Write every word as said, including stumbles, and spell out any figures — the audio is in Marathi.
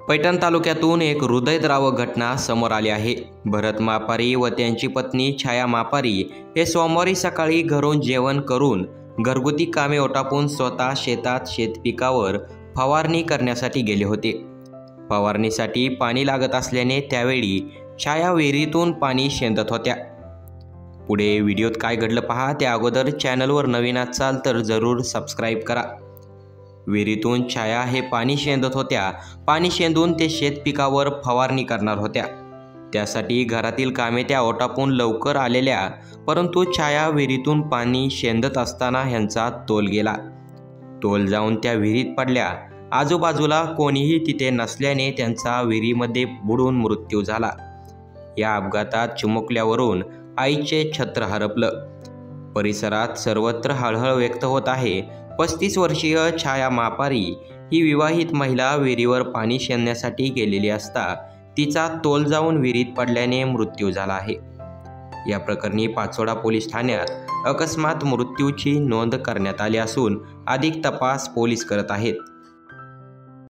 पैठण तालुक्यातून एक हृदयद्रावक घटना समोर आली आहे। भरत मापारी व त्यांची पत्नी छाया मापारी हे सोमवारी सकाळी घरून जेवण करून घरगुती कामे ओटापून स्वतः शेतात शेतपिकावर फवारणी करण्यासाठी गेले होते। फवारणीसाठी पाणी लागत असल्याने त्यावेळी छाया विहिरीतून पाणी शेंदत होत्या। पुढे व्हिडिओत काय घडलं पहा। त्या अगोदर चॅनलवर नवीन असाल तर जरूर सबस्क्राईब करा। विहिरीतून छाया हे पाणी शेंदत होत्या। पाणी शेंदून ते शेतपिकावर फवारणी करणार होत्या। त्यासाठी घरातील कामे त्या ओटापून लवकर आलेल्या, परंतु छाया विहिरीतून पाणी शेंदत असताना ह्यांचा तोल गेला। तोल जाऊन त्या विहिरीत पडल्या। आजूबाजूला कोणीही तिथे नसल्याने त्यांचा विहिरीमध्ये बुडून मृत्यू झाला। या अपघातात चिमुकल्यावरून आईचे छत्र हरपलं। परिसरात सर्वत्र हळहळ व्यक्त होत आहे। पस्तीस वर्षीय छाया मापारी ही विवाहित महिला विहिरीवर पाणी शेंदण्यासाठी गेलेली असता तिचा तोल जाऊन विहिरीत पडल्याने मृत्यू झाला आहे। या प्रकरणी पाचोडा पोलीस ठाण्यात अकस्मात मृत्यूची नोंद करण्यात आली असून अधिक तपास पोलीस करत आहेत।